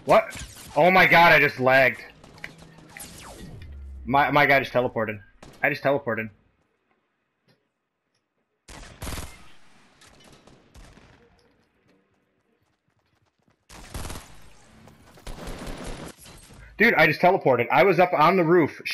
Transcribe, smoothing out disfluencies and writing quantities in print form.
What? Oh my god, I just lagged. My guy just teleported. I just teleported. Dude, I just teleported. I was up on the roof.